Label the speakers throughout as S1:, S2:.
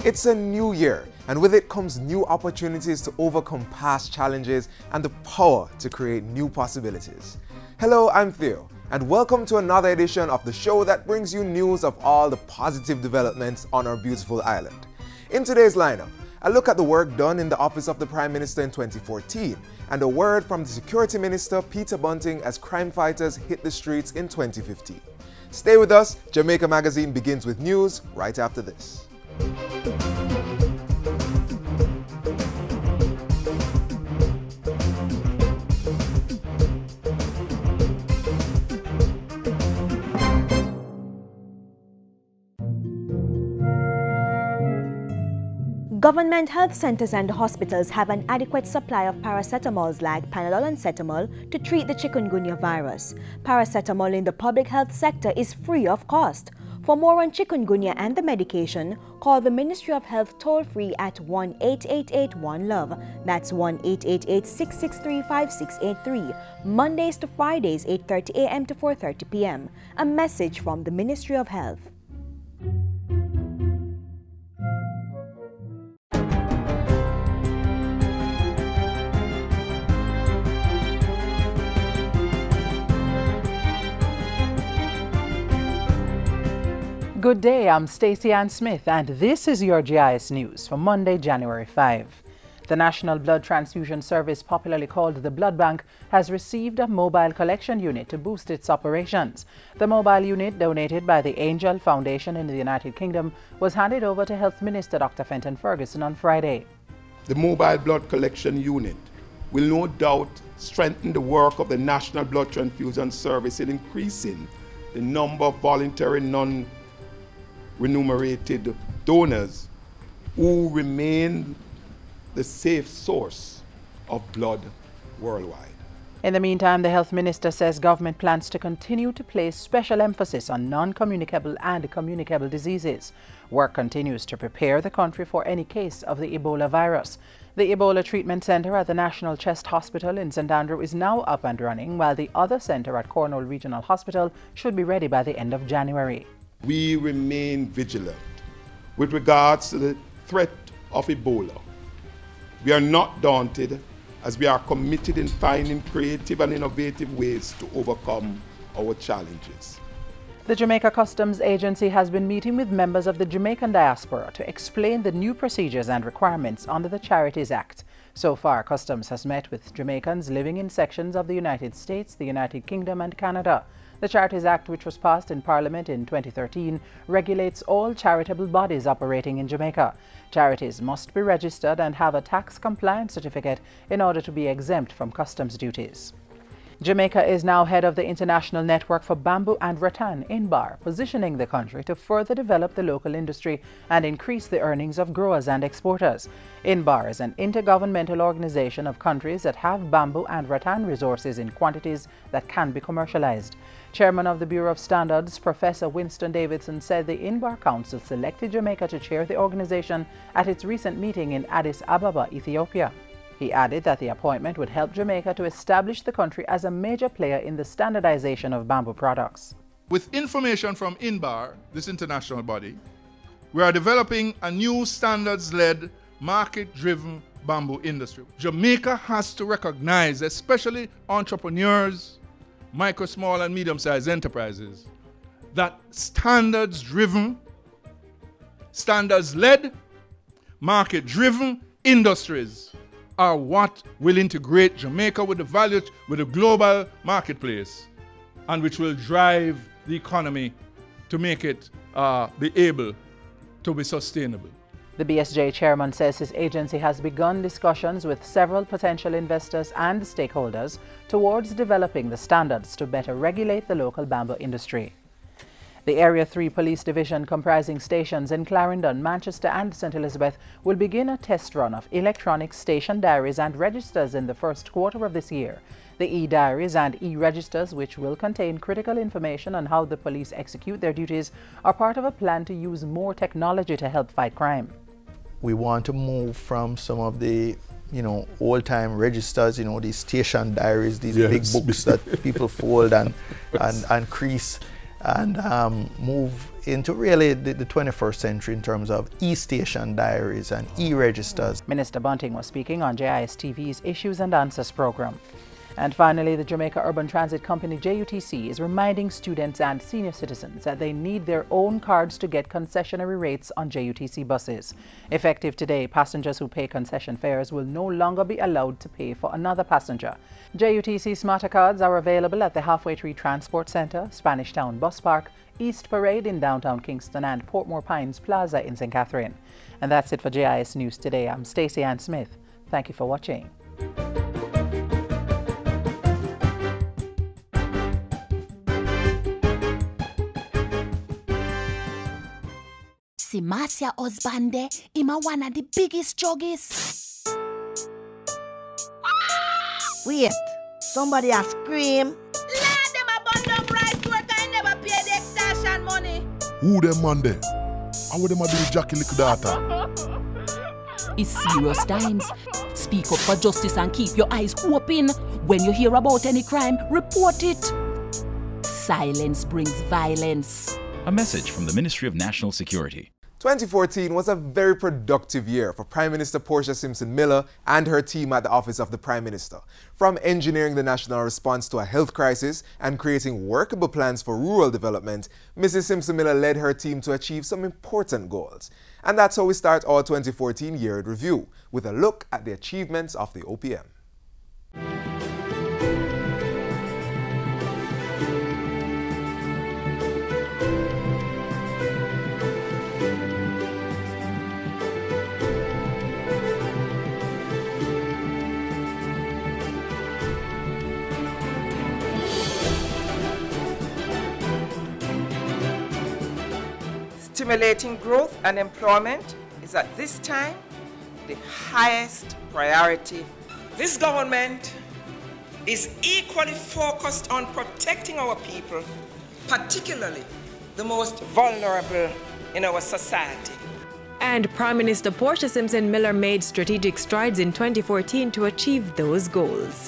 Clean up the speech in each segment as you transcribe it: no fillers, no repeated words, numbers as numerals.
S1: It's a new year, and with it comes new opportunities to overcome past challenges and the power to create new possibilities. Hello, I'm Theo, and welcome to another edition of the show that brings you news of all the positive developments on our beautiful island. In today's lineup, a look at the work done in the Office of the Prime Minister in 2014, and a word from the Security Minister Peter Bunting as crime fighters hit the streets in 2015. Stay with us, Jamaica Magazine begins with news right after this.
S2: Government health centers and hospitals have an adequate supply of paracetamols like Panadol and Cetamol to treat the chikungunya virus. Paracetamol in the public health sector is free of cost. For more on chikungunya and the medication, call the Ministry of Health toll-free at 1-888-1-LOVE. That's 1-888-663-5683. Mondays to Fridays, 8:30 a.m. to 4:30 p.m. A message from the Ministry of Health.
S3: Good day, I'm Stacey Ann Smith, and this is your GIS News for Monday, January 5. The National Blood Transfusion Service, popularly called the Blood Bank, has received a mobile collection unit to boost its operations. The mobile unit, donated by the Angel Foundation in the United Kingdom, was handed over to Health Minister Dr. Fenton Ferguson on Friday.
S4: The mobile blood collection unit will no doubt strengthen the work of the National Blood Transfusion Service in increasing the number of voluntary non-remunerated donors who remain the safe source of blood worldwide.
S3: In the meantime, the Health Minister says government plans to continue to place special emphasis on non-communicable and communicable diseases. Work continues to prepare the country for any case of the Ebola virus. The Ebola Treatment Center at the National Chest Hospital in St. Andrew is now up and running, while the other center at Cornwall Regional Hospital should be ready by the end of January.
S4: We remain vigilant with regards to the threat of Ebola. We are not daunted, as we are committed in finding creative and innovative ways to overcome our challenges.
S3: The Jamaica Customs Agency has been meeting with members of the Jamaican diaspora to explain the new procedures and requirements under the Charities Act. So far, Customs has met with Jamaicans living in sections of the United States, the United Kingdom and Canada. The Charities Act, which was passed in Parliament in 2013, regulates all charitable bodies operating in Jamaica. Charities must be registered and have a tax compliance certificate in order to be exempt from customs duties. Jamaica is now head of the International Network for Bamboo and Rattan, INBAR, positioning the country to further develop the local industry and increase the earnings of growers and exporters. INBAR is an intergovernmental organization of countries that have bamboo and rattan resources in quantities that can be commercialized. Chairman of the Bureau of Standards, Professor Winston Davidson, said the INBAR Council selected Jamaica to chair the organization at its recent meeting in Addis Ababa, Ethiopia. He added that the appointment would help Jamaica to establish the country as a major player in the standardization of bamboo products.
S5: With information from INBAR, this international body, we are developing a new standards-led, market-driven bamboo industry. Jamaica has to recognize, especially entrepreneurs, micro, small, and medium-sized enterprises, that standards-driven, standards-led, market-driven industries are what will integrate Jamaica with the values, with the global marketplace, and which will drive the economy to make it be able to be sustainable.
S3: The BSJ chairman says his agency has begun discussions with several potential investors and stakeholders towards developing the standards to better regulate the local bamboo industry. The Area 3 Police Division, comprising stations in Clarendon, Manchester and St. Elizabeth, will begin a test run of electronic station diaries and registers in the first quarter of this year. The e-diaries and e-registers, which will contain critical information on how the police execute their duties, are part of a plan to use more technology to help fight crime.
S6: We want to move from some of the old-time registers, these station diaries, these big books that people fold and crease, and move into really the 21st century in terms of e-station diaries and e-registers.
S3: Minister Bunting was speaking on JIS TV's Issues and Answers program. And finally, the Jamaica Urban Transit Company, JUTC, is reminding students and senior citizens that they need their own cards to get concessionary rates on JUTC buses. Effective today, passengers who pay concession fares will no longer be allowed to pay for another passenger. JUTC Smarter cards are available at the Halfway Tree Transport Center, Spanish Town Bus Park, East Parade in downtown Kingston, and Portmore Pines Plaza in St. Catherine. And that's it for JIS News Today. I'm Stacey Ann Smith. Thank you for watching.
S7: See Marcia husband there, him a one of the biggest juggies.
S8: Wait, somebody a scream.
S7: Lad, them a bundle up rice to work and never pay the extortion money.
S9: Who them man there? How would them a do Jackie little daughter?
S10: It's serious times. Speak up for justice and keep your eyes open. When you hear about any crime, report it. Silence brings violence.
S11: A message from the Ministry of National Security.
S1: 2014 was a very productive year for Prime Minister Portia Simpson Miller and her team at the Office of the Prime Minister. From engineering the national response to a health crisis and creating workable plans for rural development, Mrs. Simpson Miller led her team to achieve some important goals. And that's how we start our 2014 year in review, with a look at the achievements of the OPM.
S12: Stimulating growth and employment is at this time the highest priority. This government is equally focused on protecting our people, particularly the most vulnerable in our society.
S13: And Prime Minister Portia Simpson Miller made strategic strides in 2014 to achieve those goals.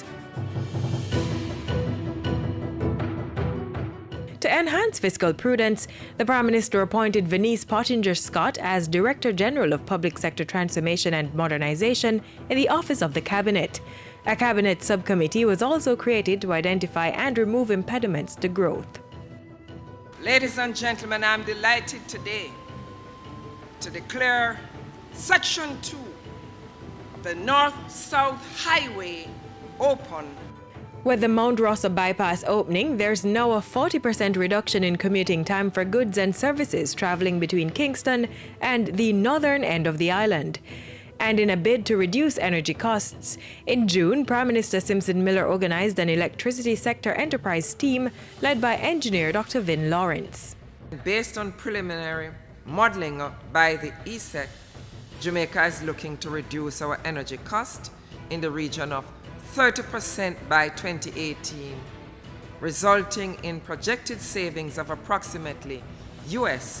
S13: To enhance fiscal prudence, the Prime Minister appointed Venice Pottinger-Scott as Director General of Public Sector Transformation and Modernization in the Office of the Cabinet. A Cabinet subcommittee was also created to identify and remove impediments to growth.
S12: Ladies and gentlemen, I'm delighted today to declare Section 2 of the North-South Highway open.
S13: With the Mount Rossa bypass opening, there's now a 40% reduction in commuting time for goods and services traveling between Kingston and the northern end of the island. And in a bid to reduce energy costs, in June, Prime Minister Simpson Miller organized an electricity sector enterprise team led by engineer Dr. Vin Lawrence.
S12: Based on preliminary modeling by the ESEC, Jamaica is looking to reduce our energy cost in the region of 30% by 2018, resulting in projected savings of approximately US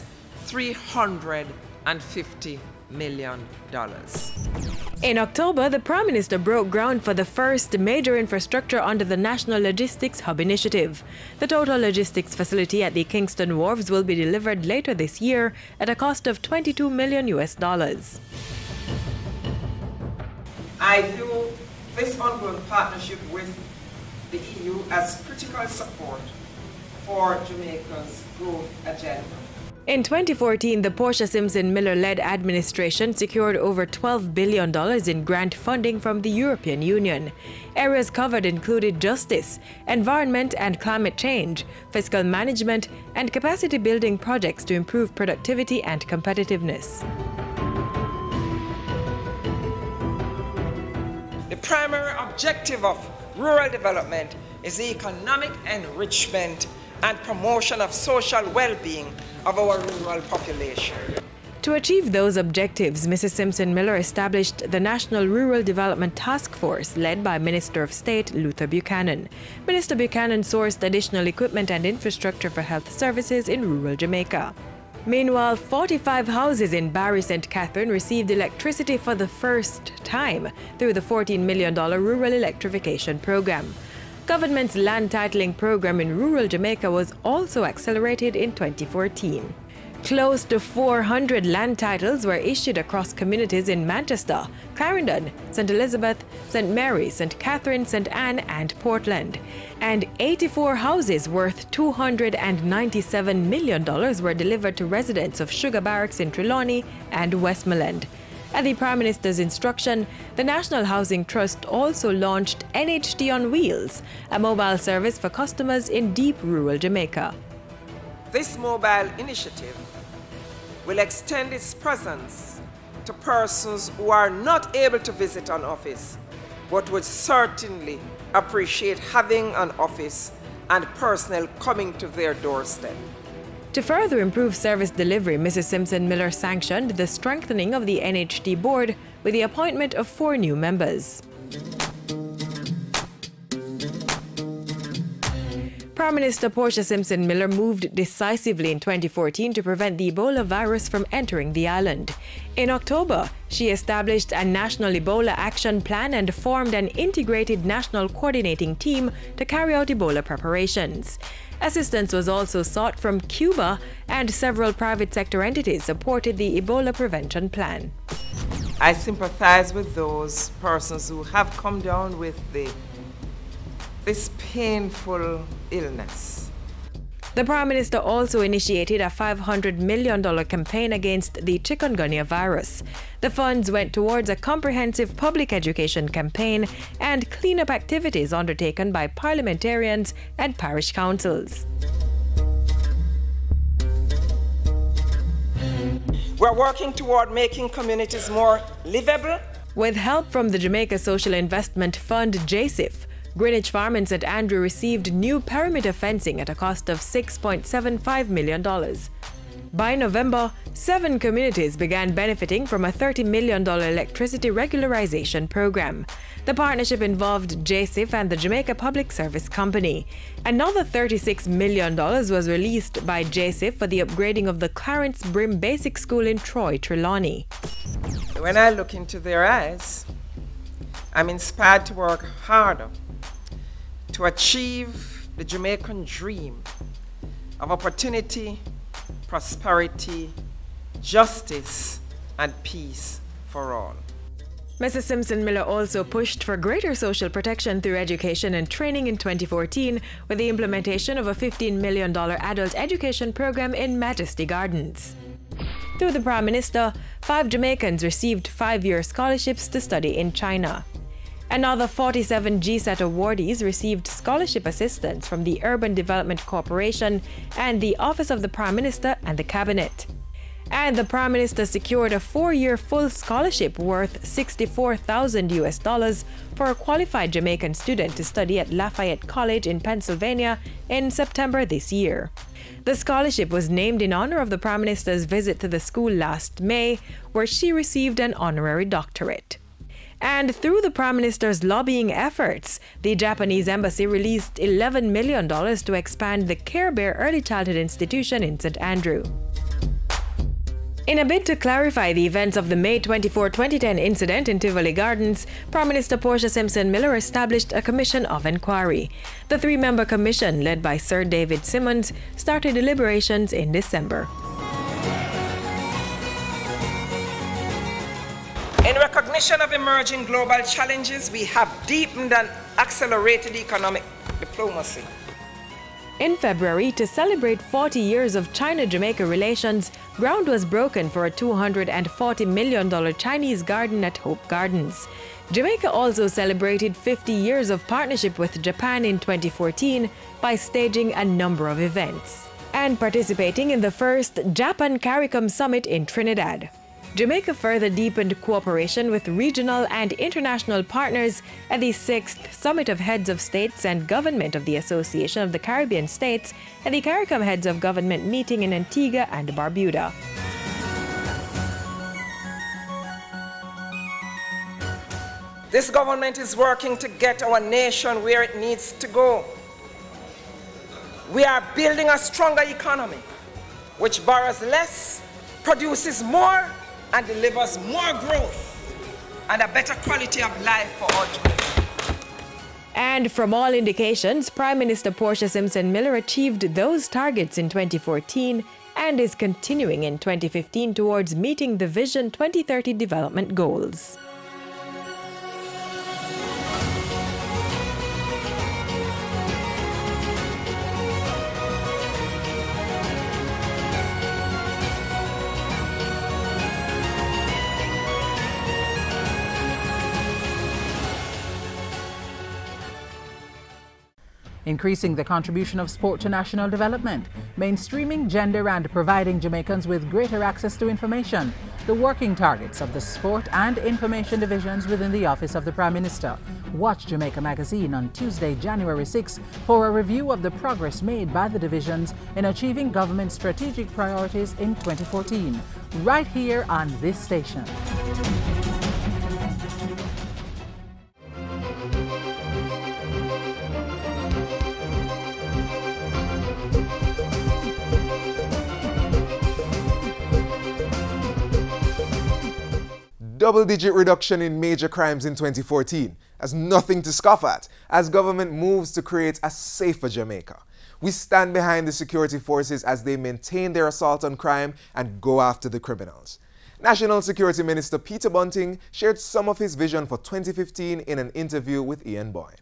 S12: $350 million.
S13: In October, the Prime Minister broke ground for the first major infrastructure under the National Logistics Hub Initiative. The total logistics facility at the Kingston Wharves will be delivered later this year at a cost of $22 million.
S12: I view this ongoing partnership with the EU as critical support for Jamaica's growth agenda.
S13: In 2014, the Portia Simpson Miller-led administration secured over $12 billion in grant funding from the European Union. Areas covered included justice, environment and climate change, fiscal management, and capacity building projects to improve productivity and competitiveness.
S12: The primary objective of rural development is the economic enrichment and promotion of social well-being of our rural population.
S13: To achieve those objectives, Mrs. Simpson Miller established the National Rural Development Task Force led by Minister of State Luther Buchanan. Minister Buchanan sourced additional equipment and infrastructure for health services in rural Jamaica. Meanwhile, 45 houses in Barry St. Catherine received electricity for the first time through the $14 million Rural Electrification Program. Government's land titling program in rural Jamaica was also accelerated in 2014. Close to 400 land titles were issued across communities in Manchester, Clarendon, St. Elizabeth, St. Mary, St. Catherine, St. Anne, and Portland. And 84 houses worth $297 million were delivered to residents of Sugar Barracks in Trelawney and Westmoreland. At the Prime Minister's instruction, the National Housing Trust also launched NHT on Wheels, a mobile service for customers in deep rural Jamaica.
S12: This mobile initiative will extend its presence to persons who are not able to visit an office, but would certainly appreciate having an office and personnel coming to their doorstep.
S13: To further improve service delivery, Mrs. Simpson Miller sanctioned the strengthening of the NHT board with the appointment of 4 new members. Prime Minister Portia Simpson Miller moved decisively in 2014 to prevent the Ebola virus from entering the island. In October, she established a national Ebola action plan and formed an integrated national coordinating team to carry out Ebola preparations. Assistance was also sought from Cuba, and several private sector entities supported the Ebola prevention plan.
S12: I sympathize with those persons who have come down with this painful illness.
S13: The Prime Minister also initiated a $500 million campaign against the chikungunya virus. The funds went towards a comprehensive public education campaign and cleanup activities undertaken by parliamentarians and parish councils.
S12: We're working toward making communities more livable.
S13: With help from the Jamaica Social Investment Fund, JSIF, Greenwich Farm in St. Andrew received new perimeter fencing at a cost of $6.75 million. By November, 7 communities began benefiting from a $30 million electricity regularization program. The partnership involved JSIF and the Jamaica Public Service Company. Another $36 million was released by JSIF for the upgrading of the Clarence Brim Basic School in Troy, Trelawney.
S12: When I look into their eyes, I'm inspired to work harder to achieve the Jamaican dream of opportunity, prosperity, justice, and peace for all.
S13: Mrs. Simpson Miller also pushed for greater social protection through education and training in 2014 with the implementation of a $15 million adult education program in Majesty Gardens. Through the Prime Minister, 5 Jamaicans received 5-year scholarships to study in China. Another 47 GSAT awardees received scholarship assistance from the Urban Development Corporation and the Office of the Prime Minister and the Cabinet. And the Prime Minister secured a 4-year full scholarship worth $64,000 for a qualified Jamaican student to study at Lafayette College in Pennsylvania in September this year. The scholarship was named in honor of the Prime Minister's visit to the school last May, where she received an honorary doctorate. And through the Prime Minister's lobbying efforts, the Japanese embassy released $11 million to expand the Care Bear Early Childhood Institution in St. Andrew. In a bid to clarify the events of the May 24, 2010 incident in Tivoli Gardens, Prime Minister Portia Simpson Miller established a commission of inquiry. The 3-member commission, led by Sir David Simmons, started deliberations in December.
S12: In recognition of emerging global challenges, we have deepened and accelerated economic diplomacy.
S13: In February, to celebrate 40 years of China-Jamaica relations, ground was broken for a $240 million Chinese garden at Hope Gardens. Jamaica also celebrated 50 years of partnership with Japan in 2014 by staging a number of events and participating in the first Japan CARICOM Summit in Trinidad. Jamaica further deepened cooperation with regional and international partners at the 6th Summit of Heads of States and Government of the Association of the Caribbean States and the CARICOM Heads of Government meeting in Antigua and Barbuda.
S12: This government is working to get our nation where it needs to go. We are building a stronger economy, which borrows less, produces more, and delivers more growth and a better quality of life for all Jamaicans.
S13: And from all indications, Prime Minister Portia Simpson Miller achieved those targets in 2014 and is continuing in 2015 towards meeting the Vision 2030 development goals.
S3: Increasing the contribution of sport to national development, mainstreaming gender and providing Jamaicans with greater access to information, the working targets of the Sport and Information Divisions within the Office of the Prime Minister. Watch Jamaica Magazine on Tuesday, January 6 for a review of the progress made by the divisions in achieving government strategic priorities in 2014, right here on this station.
S1: Double-digit reduction in major crimes in 2014 as nothing to scoff at as government moves to create a safer Jamaica. We stand behind the security forces as they maintain their assault on crime and go after the criminals. National Security Minister Peter Bunting shared some of his vision for 2015 in an interview with Ian Boyne.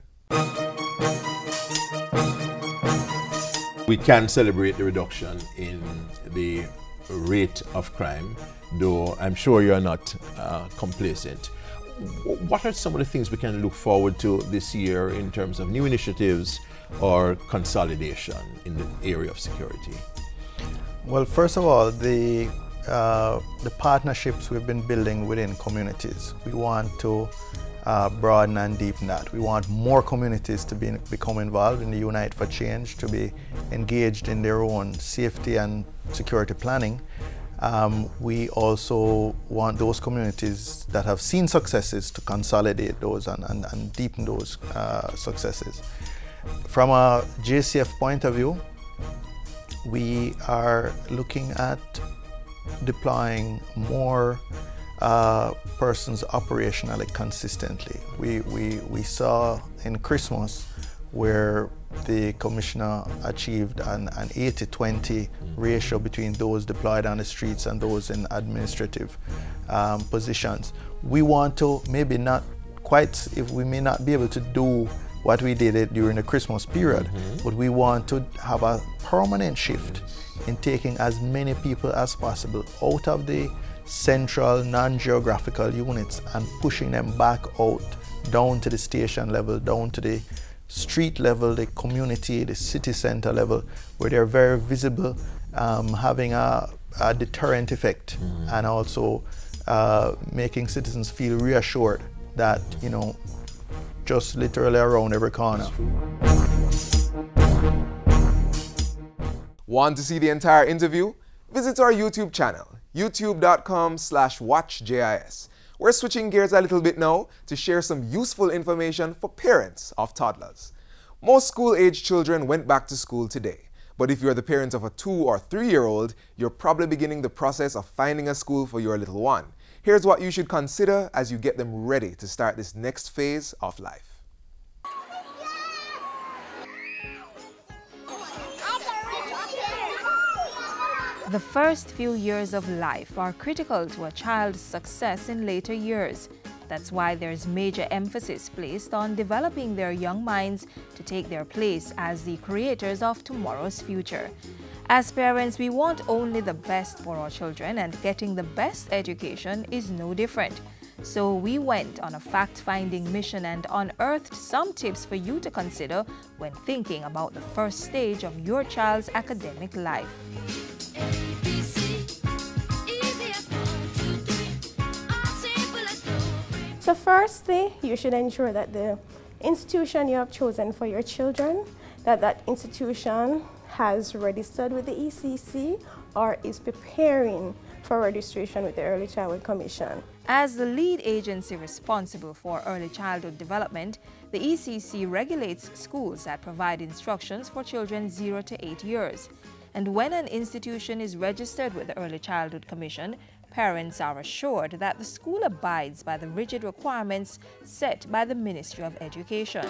S14: We can celebrate the reduction in the rate of crime, though I'm sure you're not complacent. What are some of the things we can look forward to this year in terms of new initiatives or consolidation in the area of security?
S6: Well, first of all, the partnerships we've been building within communities, we want to broaden and deepen that. We want more communities to become involved in the Unite for Change, to be engaged in their own safety and security planning. We also want those communities that have seen successes to consolidate those and deepen those successes. From a JCF point of view, we are looking at deploying more persons operationally consistently. We saw in Christmas where the Commissioner achieved an 80-20 ratio between those deployed on the streets and those in administrative positions. We want to, maybe not quite, if we may not be able to do what we did during the Christmas period, but we want to have a permanent shift in taking as many people as possible out of the central non-geographical units and pushing them back out down to the station level, down to the street level, the community, the city center level, where they're very visible, having a deterrent effect, and also making citizens feel reassured that, you know, just literally around every corner.
S1: Want to see the entire interview? Visit our YouTube channel, youtube.com/watchjis. We're switching gears a little bit now to share some useful information for parents of toddlers. Most school-age children went back to school today, but if you're the parent of a 2- or 3-year-old, you're probably beginning the process of finding a school for your little one. Here's what you should consider as you get them ready to start this next phase of life.
S15: The first few years of life are critical to a child's success in later years. That's why there's major emphasis placed on developing their young minds to take their place as the creators of tomorrow's future. As parents, we want only the best for our children, and getting the best education is no different. So we went on a fact-finding mission and unearthed some tips for you to consider when thinking about the first stage of your child's academic life.
S16: So firstly, you should ensure that the institution you have chosen for your children, that institution has registered with the ECC or is preparing for registration with the Early Childhood Commission.
S15: As the lead agency responsible for early childhood development, the ECC regulates schools that provide instructions for children 0 to 8 years. And when an institution is registered with the Early Childhood Commission, parents are assured that the school abides by the rigid requirements set by the Ministry of Education.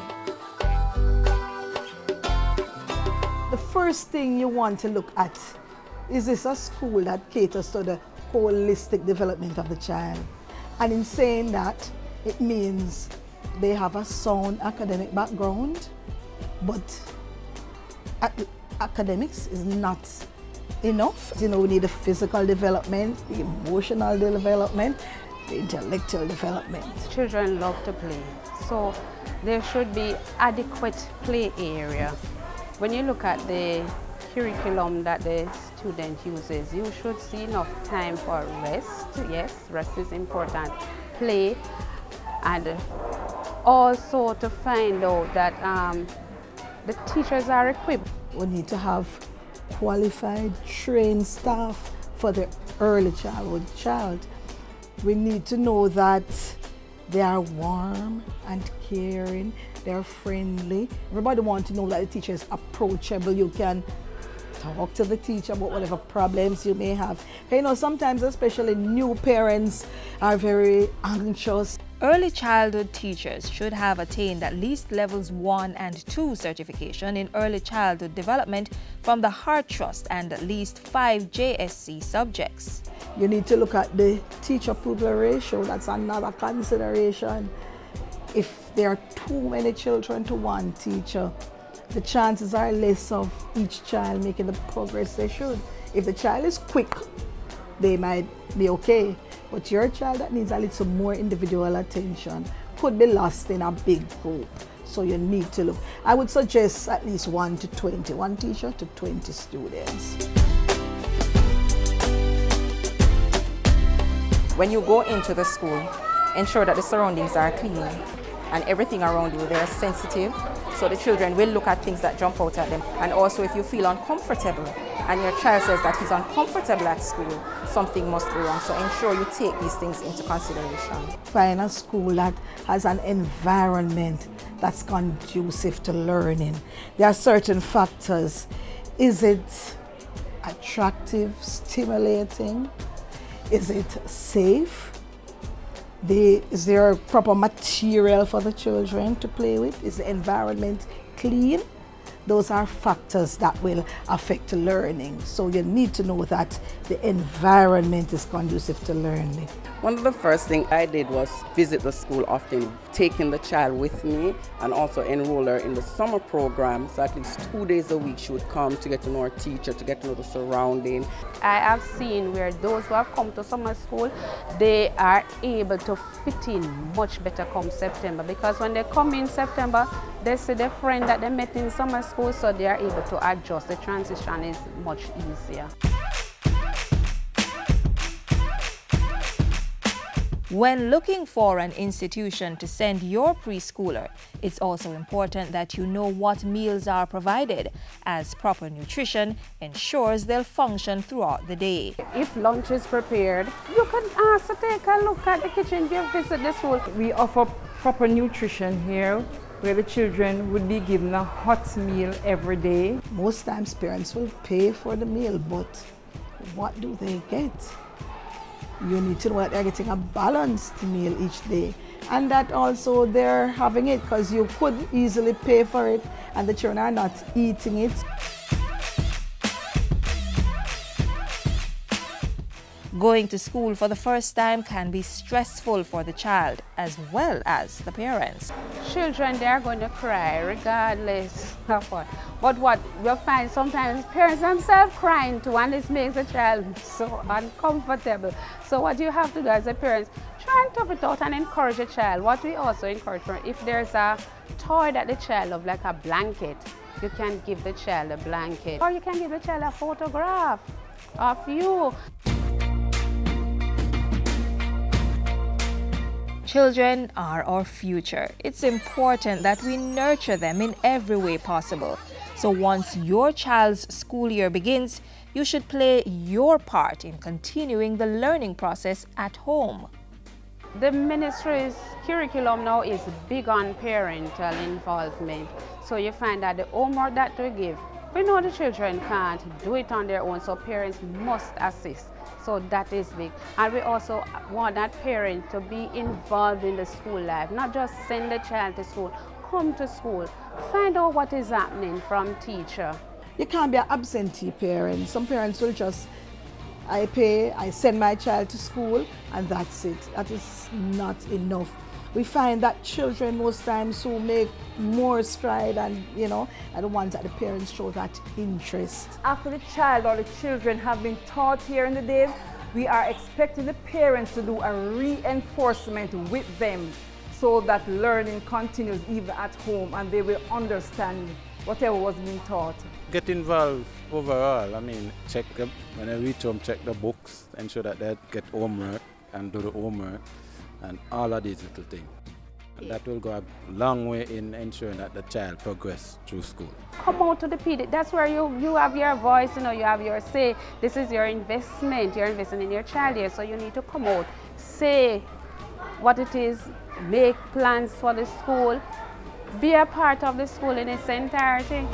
S17: The first thing you want to look at is this a school that caters to the holistic development of the child. And in saying that, it means they have a sound academic background, but academics is not enough. You know, we need the physical development, the emotional development, the intellectual development.
S18: Children love to play, so there should be adequate play area. When you look at the curriculum that the student uses, you should see enough time for rest. Yes, rest is important. Play, and also to find out that the teachers are equipped.
S17: We need to have qualified, trained staff for the early childhood child. We need to know that they are warm and caring, they're friendly. Everybody wants to know that the teacher is approachable. You can talk to the teacher about whatever problems you may have. You know, sometimes especially new parents are very anxious.
S15: Early childhood teachers should have attained at least levels 1 and 2 certification in early childhood development from the Heart Trust and at least 5 JSC subjects.
S17: You need to look at the teacher pupil ratio. That's another consideration. If there are too many children to one teacher, the chances are less of each child making the progress they should. If the child is quick, they might be okay. But your child that needs a little more individual attention could be lost in a big group. So you need to look. I would suggest at least 1 to 20, one teacher to 20 students.
S19: When you go into the school, ensure that the surroundings are clean and everything around you, they are sensitive. So the children will look at things that jump out at them. And also if you feel uncomfortable and your child says that he's uncomfortable at school, something must be wrong. So ensure you take these things into consideration.
S17: Find a school that has an environment that's conducive to learning. There are certain factors. Is it attractive, stimulating? Is it safe? Is there proper material for the children to play with? Is the environment clean? Those are factors that will affect learning. So you need to know that the environment is conducive to learning.
S20: One of the first things I did was visit the school often, taking the child with me and also enroll her in the summer program. So at least 2 days a week she would come to get to know her teacher, to get to know the surrounding.
S18: I have seen where those who have come to summer school, they are able to fit in much better come September, because when they come in September, they see their friend that they met in summer school, so they are able to adjust. The transition is much easier.
S15: When looking for an institution to send your preschooler, it's also important that you know what meals are provided, as proper nutrition ensures they'll function throughout the day.
S18: If lunch is prepared, you can ask to take a look at the kitchen, you visit the school.
S21: We offer proper nutrition here, where the children would be given a hot meal every day.
S17: Most times parents will pay for the meal, but what do they get? You need to know that they're getting a balanced meal each day, and that also they're having it, because you could easily pay for it and the children are not eating it.
S15: Going to school for the first time can be stressful for the child as well as the parents.
S18: Children, they're going to cry regardless of what. But what you'll find sometimes parents themselves crying too, and this makes the child so uncomfortable. So what you have to do as a parent, try and tough it out and encourage a child. What we also encourage, if there's a toy that the child loves, like a blanket, you can give the child a blanket. Or you can give the child a photograph of you.
S15: Children are our future. It's important that we nurture them in every way possible. So once your child's school year begins, you should play your part in continuing the learning process at home.
S18: The ministry's curriculum now is big on parental involvement. So you find that the homework that we give, We know the children can't do it on their own, so parents must assist. So that is big. And we also want that parent to be involved in the school life, not just send the child to school. Come to school, find out what is happening from teacher.
S17: You can't be an absentee parent. Some parents will just, I pay, I send my child to school, and that's it. That is not enough. We find that children most times who make more stride and, are the ones that the parents show that interest.
S21: After the child or the children have been taught here in the days, we are expecting the parents to do a reinforcement with them so that learning continues even at home and they will understand whatever was being taught.
S2: Get involved overall. I mean, when I reach home, check the books, ensure that they get homework and do the homework and all of these little things. And that will go a long way in ensuring that the child progresses through school.
S18: Come out to the PD. That's where you have your voice, you have your say. This is your investment. You're investing in your child here, so you need to come out, say what it is, make plans for the school, be a part of the school in its entirety.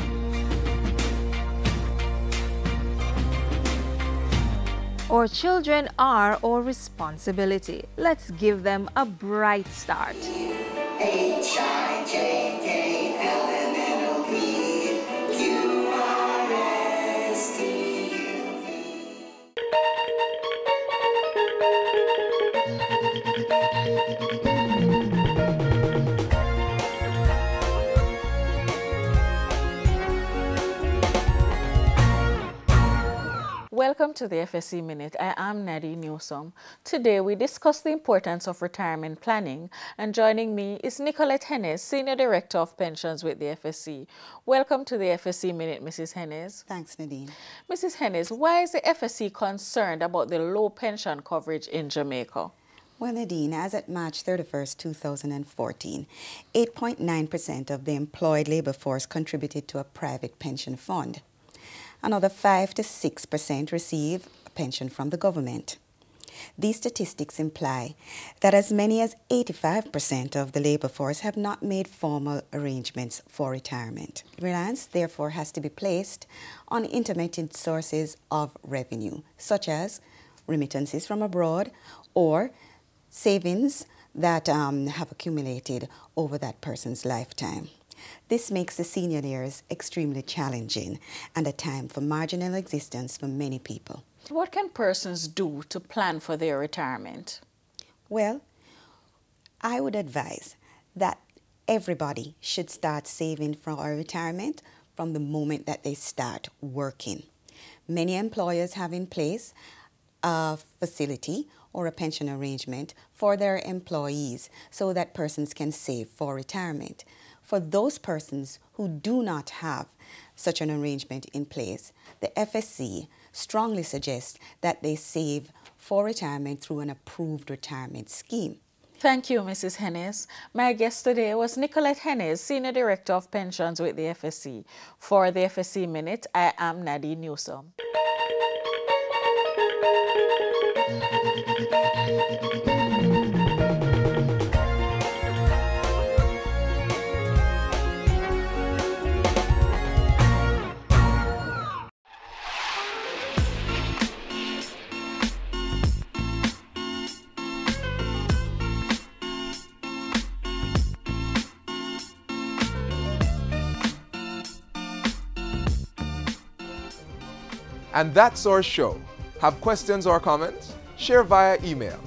S15: Our children are our responsibility. Let's give them a bright start.
S22: Welcome to the FSC Minute. I am Nadine Newsom. Today we discuss the importance of retirement planning, and joining me is Nicolette Hennes, Senior Director of Pensions with the FSC. Welcome to the FSC Minute, Mrs. Hennes.
S23: Thanks, Nadine.
S22: Mrs. Hennes, why is the FSC concerned about the low pension coverage in Jamaica?
S23: Well, Nadine, as at March 31st, 2014, 8.9% of the employed labor force contributed to a private pension fund. Another 5 to 6% receive a pension from the government. These statistics imply that as many as 85% of the labor force have not made formal arrangements for retirement. Reliance, therefore, has to be placed on intermittent sources of revenue, such as remittances from abroad or savings that have accumulated over that person's lifetime. This makes the senior years extremely challenging and a time for marginal existence for many people.
S22: What can persons do to plan for their retirement?
S23: Well, I would advise that everybody should start saving for our retirement from the moment that they start working. Many employers have in place a facility or a pension arrangement for their employees so that persons can save for retirement. For those persons who do not have such an arrangement in place, the FSC strongly suggests that they save for retirement through an approved retirement scheme.
S22: Thank you, Mrs. Hennes. My guest today was Nicolette Hennes, Senior Director of Pensions with the FSC. For the FSC Minute, I am Nadine Newsom.
S1: And that's our show. Have questions or comments? Share via email,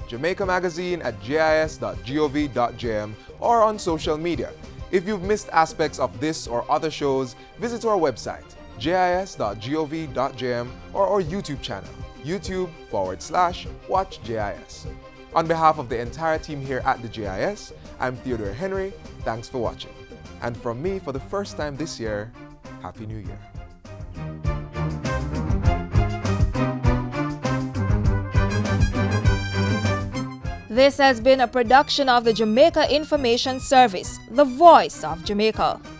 S1: jamaicamagazine@gis.gov.jm, or on social media. If you've missed aspects of this or other shows, visit our website, jis.gov.jm, or our YouTube channel, youtube.com/watchJIS. On behalf of the entire team here at the JIS, I'm Theodore Henry. Thanks for watching. And from me, for the first time this year, Happy New Year.
S15: This has been a production of the Jamaica Information Service, the voice of Jamaica.